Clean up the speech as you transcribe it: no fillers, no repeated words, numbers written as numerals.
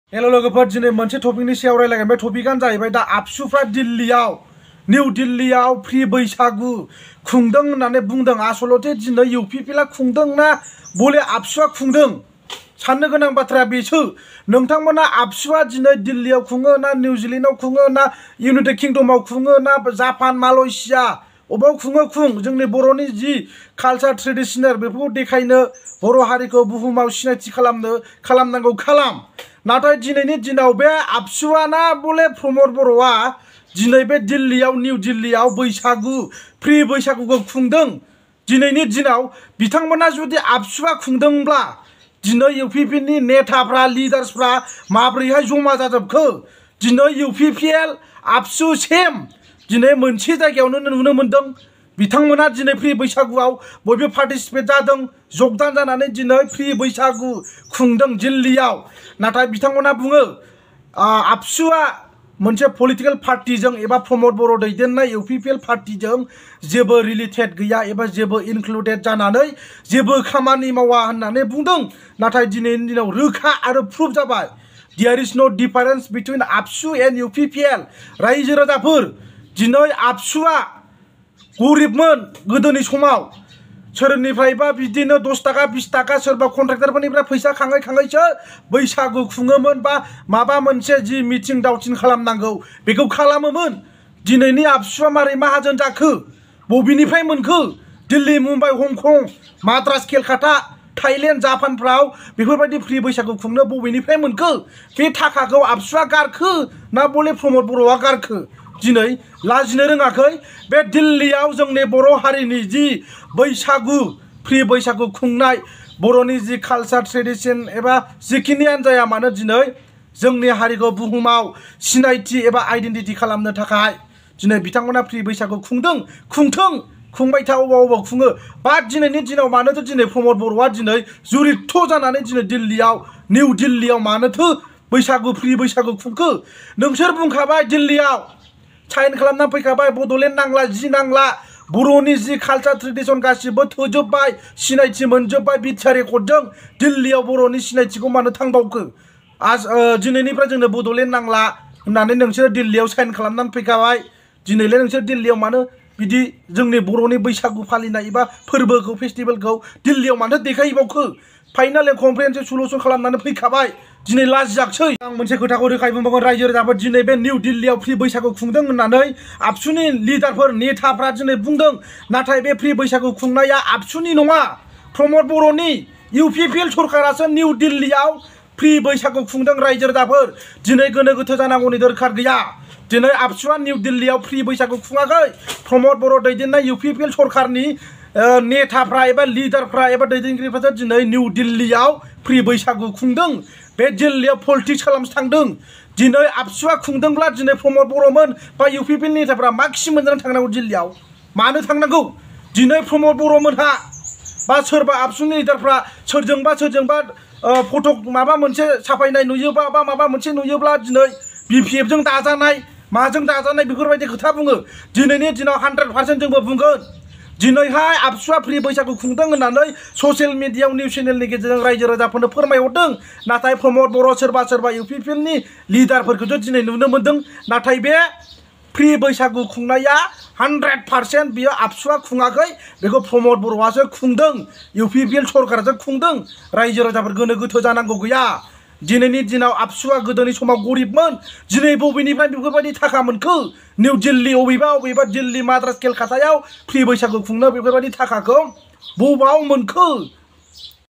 hello लोगोफोर दिनै मोनसे टपिकनि सायाव रायलायगोन बे टपिकआनो जाहैबाय दा आबसुफ्रा दिल्लीयाव निउ दिल्लीयाव फ्रि बैसागु खुंदों होननानै बुंदों आसलते दिनै इउपिपिएलआ खुंदों ना बले आबसुआ खुंदों साननो गोनां बाथ्राया बेसो नोंथांमोना आबसुआ दिनै दिल्लीयाव खुङो ना निउजिलेन्डआव खुङो ना इउनाइटेड किंडमाव खुङो ना जापान मालयेशिया अबाव खुङो खुं जोंनि बर'नि जि कालचार ट्रेडिशनेल बेफोरखौ देखायनो बर' हारिखौ बुहुमाव सिनायथि खालामनांगौ खालाम नाथाय दिनैनि दिनाव बे आबसुआ ना बले प्रमद बर'आ दिनै बे दिल्लीयाव निउ दिल्लीयाव बैसागु फ्रि बैसागुखौ खुंदों दिनैनि दिनाव बिथांमोना जुदि आबसुआ खुंदोंब्ला दिनै इउपिपिएलनि नेताफ्रा लिडार्सफ्रा माब्रैहाय जमा जाजोबखो दिनै इउपिपिएल आबसु सेम दिनै मोनसे जायगायावनो नुनो मोनदों बिथांमोना दिनै फ्रि बैसागुआव बयबो पार्टिसिपेट जादों जगदान जानानै दिनै फ्रि बैसागु खुंदों दिल्लीयाव नाथाय बिथांमोना बुङो आबसुआ मोनसे पलिटिकल पार्टीजों एबा प्रमद बर' दैदेननाय इउपिपिएल पार्टीजों जेबो रिलेटेड गैया एबा जेबो इनक्लुडेड जानानै जेबो खामानि मावा होननानै बुंदों नाथाय दिनैनि दिनाव रोखा आरो प्रुफ जाबाय there is no difference between ABSU and UPPL रायजो राजाफोर दिनै आबसुआ गरिबमोन गोदोनि समाव सोरनिफ्रायबा बिदिनो 10 टाका 20 टाका सोरबा कन्ट्राक्टरफोरनिफ्राय फैसा खाङैसो बैसागु खुङोमोन बा माबा मोनसे जि मिटिं दावथिं खालामनांगौ बेखौ खालामोमोन दिनैनि आबसुआ मारै माहाजोन जाखो बबेनिफ्राय मोनखो दिल्ली मुम्बाइ हंकं माद्रास केलकाता थाइलेण्ड जापानफ्राव बेफोरबायदि फ्रि बैसागु खुंनो बबेनिफ्राय मोनखो बे थाखाखौ आबसुआ गारखो ना बले प्रमद बर'आ गारखो दिनै लाजिनो रोङाखै बे दिल्लीयाव जोंनि बर' हारिनि जि बैसागु फ्रि बैसागु खुंनाय बर'नि जि कालचार ट्रेडिशन एबा जिखिनियानो जाया मानो दिनै जोंनि हारिखौ बुहुमाव सिनायथि एबा आइडेन्टिटि खालामनो थाखाय दिनै बिथांमोना फ्रि बैसागु खुंथों खुंबाय था अबाव खुङो बाट दिनैनि दिनाव मानोथो दिनै प्रमद बर'आ दिनै जुरित जानानै दिनै दिल्लीयाव निउ दिल्लीयाव मानोथो बैसागु फ्रि बैसागु खुंखो नोंसोर बुंखाबाय दिल्लीयाव साइन खालामना फैखाबाय बड'लेण्ड नांला जि नांला बर'नि जि कालचार ट्रेडिशन गासिबो थोजोबबाय सिनायथि मोनजोबबाय बिटिआर रेकर्डजों दिल्लीयाव बर'नि सिनायथिखौ मानो थांबावखो दिनैनिफ्राय जोंनो बड'लेण्ड नांला होननानै नोंसोर दिल्लीयाव साइन खालामनानै फैखाबाय दिनैलाय नोंसोर दिल्लीयाव मानो बिदि जोंनि बर'नि बैसागु फालिनाय एबा फोरबोखौ फेस्टिभेलखौ दिल्लीयाव मानो देखायबावखो फाइनाल कनफारेन्स सलुसन खालामनानै फैखाबाय दिनै लाजियाखसै आं मोनसे खोथाखौ रोखायै बुंबावगोन रायजो राजाफोर दिनै बे निउ दिल्लीयाव फ्रि बैसागु खुंदों होननानै आबसुनि लिडारफोर नेताफ्रा दिनै बुंदों नाथाय बे फ्रि बैसागु खुंनाया आबसुनि नङा प्रमद बर'नि इउपिपिएल सरकारासो निउ दिल्लीयाव फ्रि बैसागु खुंदों रायजो राजाफोर दिनै गोनो गोथो जानांगौनि दरखार गैया दिनै आबसुआ निउ दिल्लीयाव फ्रि बैसागु खुङाखै प्रमद बर' दैदेननाय इउपिपिएल सरकारनि नेताफ्रा एबा लिडारफ्रा एबा दैदेनगिरिफ्रासो दिनै निउ दिल्लीयाव फ्रि बैसागु खुंदों बे दिल्लीयाव पलिटिक्स खालामनो थांदों दिनै आबसुआ खुंदोंब्ला दिनै प्रमद बर'मोन बा इउपिपिएल नेताफ्रा मा खि मोनजानानै थांनांगौ दिल्लीयाव मानो थांनांगौ दिनै प्रमद बर'मोनहा बा सोरबा आबसुनि लिडारफ्रा सोरजोंबा फट' माबा मोनसे साफायनाय नुयोबा बा माबा मोनसे नुयोब्ला दिनै बिपिएफजों दाजानाय माजों दाजानाय बेफोरबायदि खोथा बुङो दिनैनि दिनाव 100% जोंबो बुंगोन दिनैहाय आबसुआ फ्रि बैसागु खुंदों होननानै ससियेल मिडियायाव निउस चेनेलनि गेजेरजों रायजो राजाफोरनो फोरमायहरदों नाथाय प्रमद बर' सोरबा इउपिपिएलनि लिडारफोरखौथ' दिनै नुनो मोन्दों नाथाय बे फ्रि बैसागु खुंनाया 100% बियो आबसुआ खुङाखै बेखौ प्रमद बर'आसो खुंदों इउपिपिएल सरकारासो खुंदों रायजो राजाफोर गोनो गोथो जानांगौ गैया दिनैनि दिनाव आबसुआ गोदोनि समाव गरिबमोन दिनै बबेनिफ्राय बेफोरबायदि थाखा मोनखो निउ दिल्ली अबेबा दिल्ली माद्रास केलकातायाव फ्रि बैसागु खुंनो बेफोरबायदि थाखाखौ बबाव मोनखो